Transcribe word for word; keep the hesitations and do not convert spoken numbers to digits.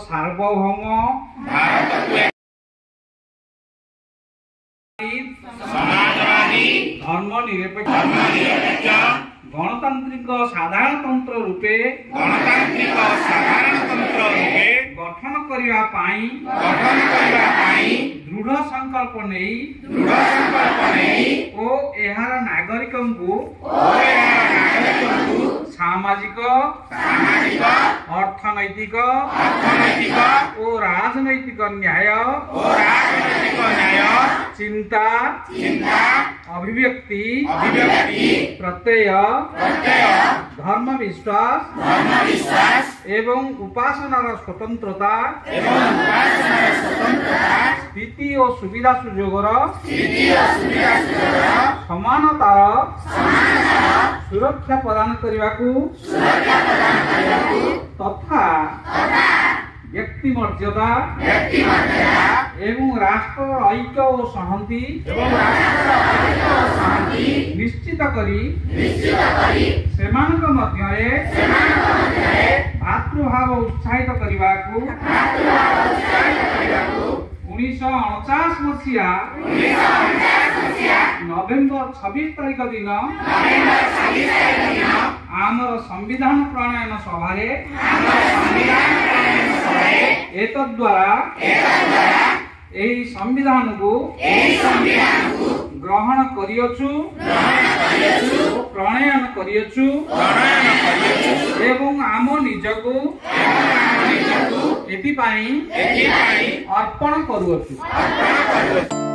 सार्वभौम समाजवादी धर्मनिरपेक्ष गणतांत्रिक साधारणतंत्र रूपे गणतांत्रिक साधारणतंत्र रूपे गठन करिवा पाई गठन करिवा पाई दृढ़ संकल्प नहीं दृढ़ संकल्प नहीं ओ एहार नागरिकन को ओ एहार नागरिकन को सामाजिक सामाजिक अर्थनैतिक अर्थनैतिक ओ राजनैतिक न्याय ओ राजनैतिक न्याय चिंता चिंता अभिव्यक्ति अभिव्यक्ति प्रत्यय प्रत्यय धर्म विश्वास धर्म विश्वास एवं उपासनार स्वतंत्रता एवं उपासनार स्वतंत्रता स्थिति और सुविधा सुजोगर स्थिति और सुविधा सुजोगर समानतार समानतार सुरक्षा प्रदान करिवाकू सुरक्षा प्रदान करिवाकू तथा तथा व्यक्ति मर्यादा व्यक्ति मर्यादा एवं राष्ट्र ऐक्य और संहति एवं राष्ट्र ऐक्य और संहति निश्चित करी निश्चित करी सेमानक मध्यरे सेमानक मध्यरे भातृभाव उत्साहित करिवाकू भातृभाव उत्साहित करिवाकू उन्नीस सौ उनचास मसीहा उन्नीस सौ उनचास मसीहा नवेम्बर छब्बीस तारीख दिन नवेम्बर छब्बीस तारीख दिन आमर संविधान प्रणयन सभारे आमर संविधान प्रणयन सभारे एतद्वारा एतद्वारा एही संविधान को एही संविधान को ग्रहण करियछु ग्रहण करियछु प्रणयन करियछु प्रणयन करियछु एवं आम निजको एवं आम निजको एथि पाई एथि पाई अर्पण करूछु अर्पण करूछु।